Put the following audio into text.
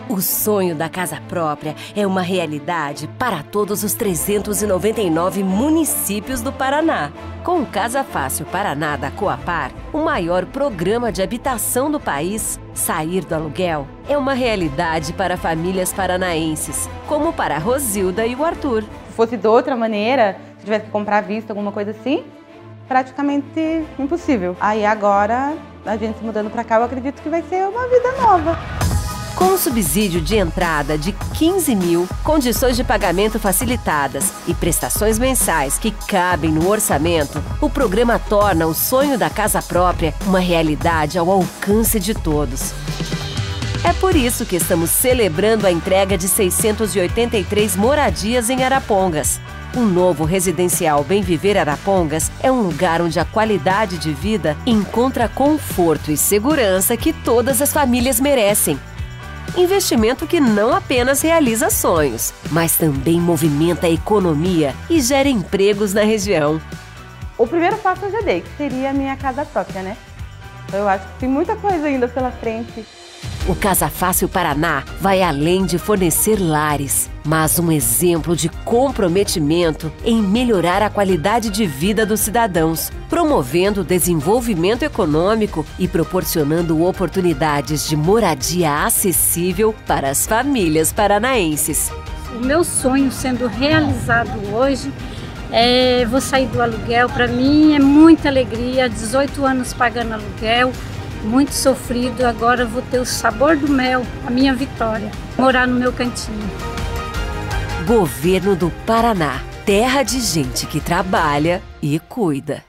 O sonho da casa própria é uma realidade para todos os 399 municípios do Paraná. Com o Casa Fácil Paraná da Coapar, o maior programa de habitação do país, sair do aluguel é uma realidade para famílias paranaenses, como para a Rosilda e o Arthur. Se fosse de outra maneira, se tivesse que comprar à vista, alguma coisa assim, praticamente impossível. Aí agora, a gente se mudando para cá, eu acredito que vai ser uma vida nova. Com o subsídio de entrada de 15 mil, condições de pagamento facilitadas e prestações mensais que cabem no orçamento, o programa torna o sonho da casa própria uma realidade ao alcance de todos. É por isso que estamos celebrando a entrega de 683 moradias em Arapongas. O novo residencial Bem Viver Arapongas é um lugar onde a qualidade de vida encontra conforto e segurança que todas as famílias merecem. Investimento que não apenas realiza sonhos, mas também movimenta a economia e gera empregos na região. O primeiro passo eu já dei, que seria a minha casa própria, né? Então eu acho que tem muita coisa ainda pela frente. O Casa Fácil Paraná vai além de fornecer lares, mas um exemplo de comprometimento em melhorar a qualidade de vida dos cidadãos, promovendo o desenvolvimento econômico e proporcionando oportunidades de moradia acessível para as famílias paranaenses. O meu sonho sendo realizado hoje vou sair do aluguel. Para mim é muita alegria, 18 anos pagando aluguel, muito sofrido, agora vou ter o sabor do mel, a minha vitória, morar no meu cantinho. Governo do Paraná, terra de gente que trabalha e cuida.